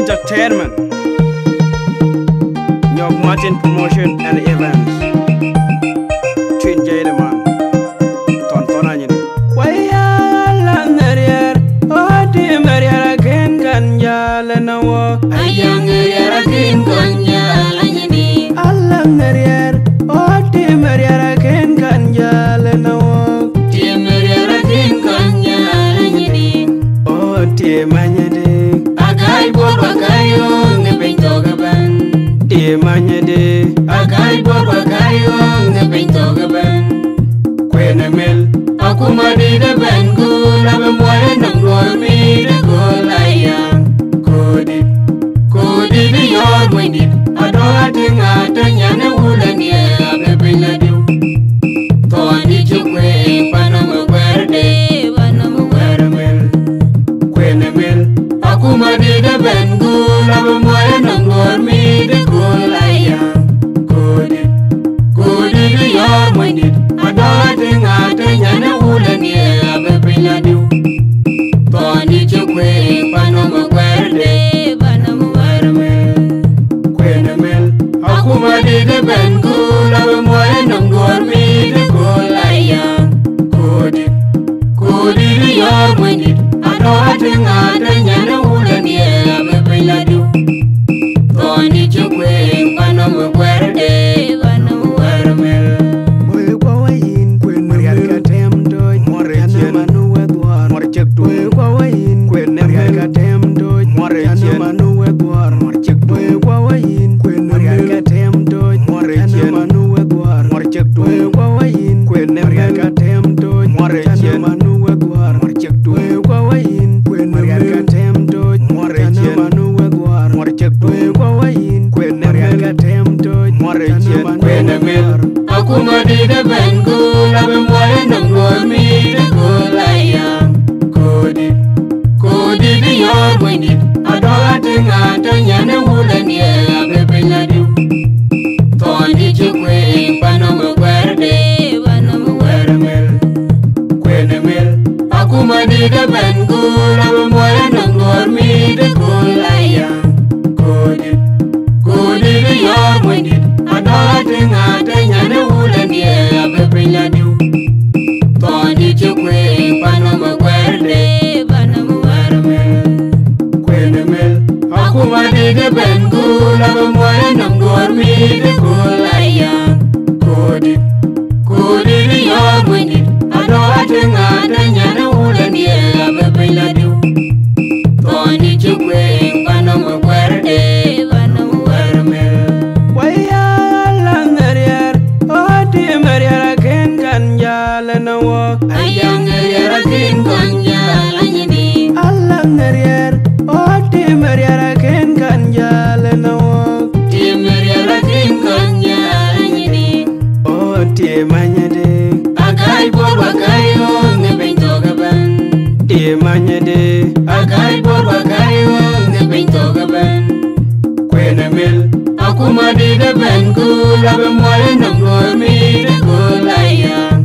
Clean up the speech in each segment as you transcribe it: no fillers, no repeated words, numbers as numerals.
Entertainment, York Martin Promotion and Events, Twin Jayman, Tontonanin. Why, Lanarier, oh, dear Maria, again, Ganjala, walk. A young Arakin Ganjala, Alanarier, oh, dear Maria, again, Ganjala, walk. Dear Maria, Arakin Ganjala, oh, dear Manyade. Agai Bobagayo, the Pintogaban. Dear Manyade. Agai Bobagayo, the Pintogaban. Quenamel. Akumadi the Bengu, Labamoy, and Gormi, the Golaya. Cody, the yard winded. I don't think I don't know who the near the Pinadu. Tony Chukwe, Panama Verde, Panama Watermill. Quenamel. Akumadi the Bengu, Labamoy, and Gormi, the Golaya. Cody, the yard winded. I don't think I don't know who the near the Pinadu. Tony Chukwe, Panama Verde, Panama Watermill. Quenamel. Akumadi the Bengu, Labamoy, and Gormi, the Golaya. Cody, the yard winded. I don't think I don't know who the near the Pinadu. Tony Chukwe, Panama Verde, Panama Watermill. Akumadi the Bengu, Labamoy, and Gormi, the Golaya. Cody, the yard winded. I don't think I don't know who the near the Pinadu. Tony Chukwe, Panama Verde, Panama Watermill. Quenamel. Akumadi the Bengu, Labamoy, and Gormi, the Golaya. Cody, the yard winded. I don't think I don't know who the near the Pinadu. Tony Chukwe, Panama Verde, Panama Watermill. Quenamel. Akumadi the Bengu, Labamoy, and Gormi, the Golaya. Cody, the yard winded. I don't think I don't know who the near the Pinadu. Tony Chukwe, Panama Verde, Panama Watermill. Why, Lanarier, oh, dear Maria, again, Ganjala, walk. A young Arakin Ganjala, Alanarier, oh, dear Maria, again, Ganjala, walk. Dear Maria, Arakin Ganjala, oh, dear Manyade. Agai Bobagayo, the Pintogaban. Dear Manyade. Agai Bobagayo, the Pintogaban. Quenamel. Akumadi the Bengu, Labamoy, and Gormi, the Golaya.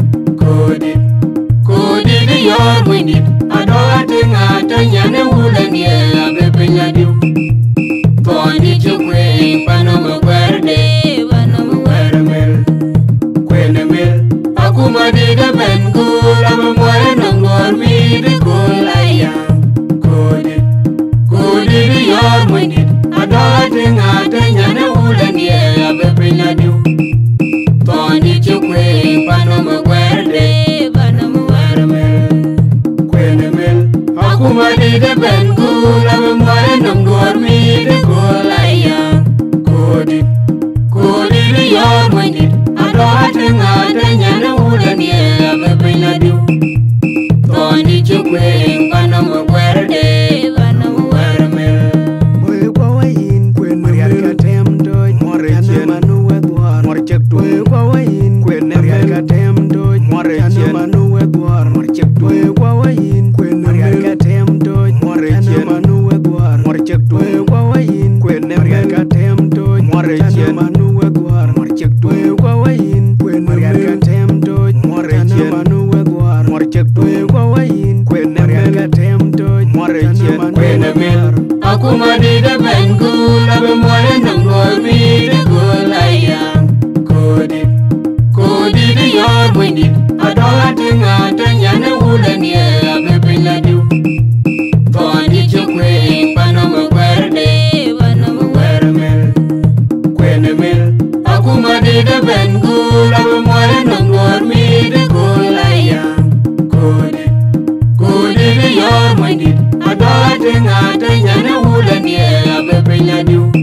Cody, the yard winded. I don't think I don't know who the near the Pinadu. Tony Chukwe, Panama Verde, Panama Watermill. Quenamel. Akumadi the Bengu, Labamoy, and Gormi, the Golaya. Cody, the yard winded. I don't think I don't know who the near the Pinadu. Tony Chukwe, Panama Verde, Panama Watermill. Quenamel. Akumadi the Bengu, Labamoy, and Gormi, the Golaya. Cody, the yard winded. I don't think I don't know who the near the Pinadu. Tony Chukwe, Panama Verde, Panama Watermill. Quenamel. Quenamel. Kwene mil Akuma di da bengu labe moye nangor mi de golaya Kodi di yor mwindi Adola tinga tanyane ulani abe piladiu Toni chukwe panoma kwerde Kwene mil Akuma di da bengu labe moye nangor mi de golaya Kodi di yor mwindi Adola tinga tanyane ulani abe piladiu